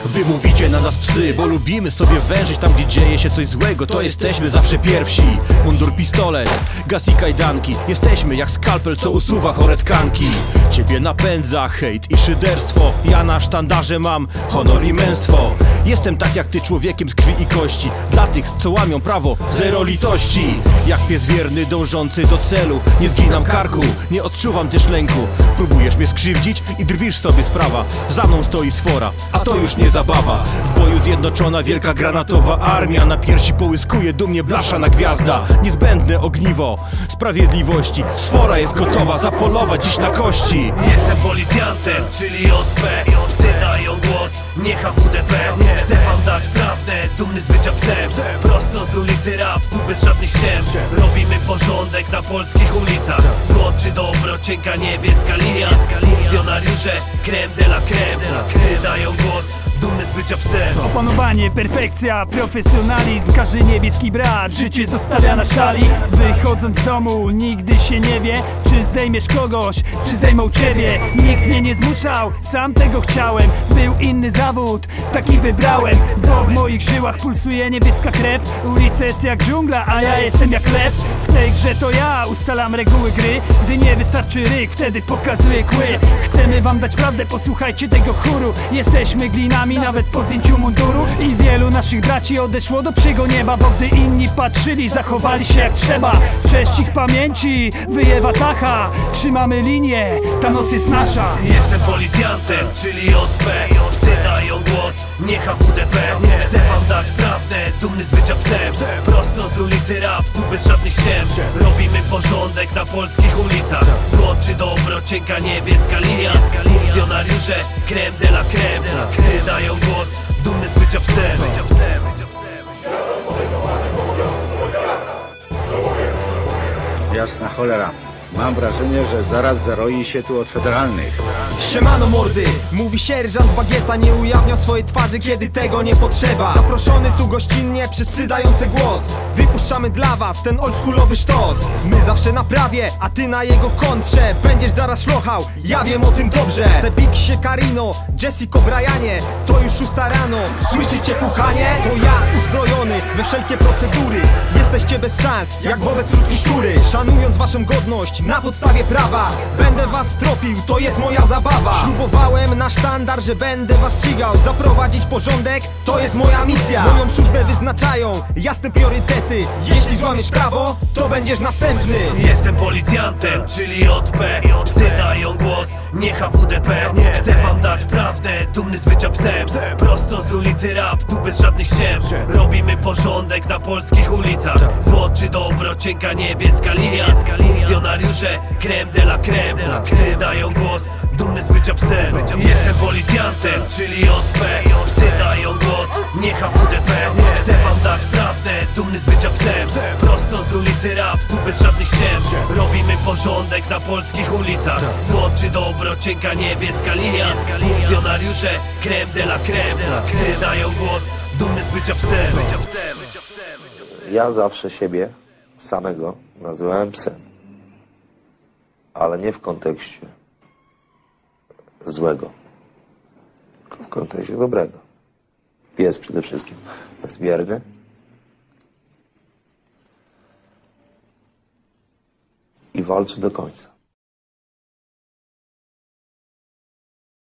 Wy mówicie na nas psy, bo lubimy sobie wężyć tam, gdzie dzieje się coś złego. To jesteśmy zawsze pierwsi. Mundur, pistolet, gaz i kajdanki. Jesteśmy jak skalpel, co usuwa chore tkanki. Ciebie napędza hejt i szyderstwo. Ja na sztandarze mam honor i męstwo. Jestem tak jak ty, człowiekiem z krwi i kości. Dla tych, co łamią prawo, zero litości. Jak pies wierny, dążący do celu. Nie zginam karku, nie odczuwam też lęku. Próbujesz mnie skrzywdzić i drwisz sobie z prawa. Za mną stoi sfora, a to już nie zabawa. W boju zjednoczona wielka granatowa armia. Na piersi połyskuje dumnie blaszana gwiazda. Niezbędne ogniwo sprawiedliwości. Sfora jest gotowa zapolować dziś na kości. Jestem policjantem, czyli JP. Psy dają głos, nie HWDP. Chcę wam dać prawdę, dumny z bycia psem. Prosto z ulicy rap, tu bez żadnych ściem. Robimy porządek na polskich ulicach. Zło czy dobro, cienka niebieska linia. Funkcjonariusze, creme de la creme. Psy dają głos, dumny z bycia psem. Opanowanie, perfekcja, profesjonalizm. Każdy niebieski brat życie zostawia na szali. Wychodząc z domu nigdy się nie wie, czy zdejmiesz kogoś, czy zdejmą ciebie. Nikt mnie nie zmuszał, sam tego chciałem. Był inny zawód, taki wybrałem. Bo w moich żyłach pulsuje niebieska krew. Ulica jest jak dżungla, a ja jestem jak lew. W tej grze to ja ustalam reguły gry. Gdy nie wystarczy ryk, wtedy pokazuję kły. Chcemy wam dać prawdę, posłuchajcie tego chóru. Jesteśmy glinami nawet po zdjęciu munduru. I wielu naszych braci odeszło do psiego nieba, bo gdy inni patrzyli, zachowali się jak trzeba. Cześć ich pamięci, wyjewa tacha. Trzymamy linię, ta noc jest nasza. Jestem policjantem, czyli JP. Psy dają głos, nie HWDP. Chcę wam dać prawdę, dumny z bycia psem. Prosto z ulicy rap, tu bez żadnych ściem. Robimy porządek na polskich ulicach. Zło czy dobro, cienka niebieska linia. Funkcjonariusze, creme de la creme. Psy dają głos, dumny z bycia psem. Jasna cholera. Mam wrażenie, że zaraz zaroi się tu od federalnych. Siemano mordy, mówi sierżant Bagieta. Nie ujawniał swojej twarzy, kiedy tego nie potrzeba. Zaproszony tu gościnnie przez psy dające głos. Wypuszczamy dla was ten oldschoolowy sztos. My zawsze na prawie, a ty na jego kontrze. Będziesz zaraz szlochał, ja wiem o tym dobrze. Sebiksie Karino, Jessico Brianie. To już 6 rano, słyszycie pukanie? To ja uzbrojony we wszelkie procedury. Jesteście bez szans, jak wobec ludki szczury. Szanując waszą godność na podstawie prawa, będę was tropił, to jest moja zabawa. Ślubowałem na sztandar, że będę was ścigał. Zaprowadzić porządek, to jest moja misja. Moją służbę wyznaczają jasne priorytety. Jeśli złamiesz prawo, to będziesz następny. Jestem policjantem, czyli JP. Psy dają głos, nie HWDP. Chcę wam dać prawdę, dumny z bycia psem. Prosto z ulicy rap, tu bez żadnych ściem. Robimy porządek na polskich ulicach. Zło czy dobro, cienka niebieska linia. Funkcjonariusze, creme de la creme. Psy dają głos, dumny z bycia psem. Jestem policjantem, czyli JP. Psy dają głos, nie HWDP. Chcę wam dać prawdę, dumny z bycia psem. Prosto z ulicy rap, tu bez żadnych ściem. Robimy porządek na polskich ulicach. Zło czy dobro, cienka niebieska linia. Funkcjonariusze, creme de la creme. Psy dają głos, dumny z bycia psem. Ja zawsze siebie samego nazywałem psem, ale nie w kontekście złego, tylko w kontekście dobrego. Pies przede wszystkim jest wierny i walczy do końca.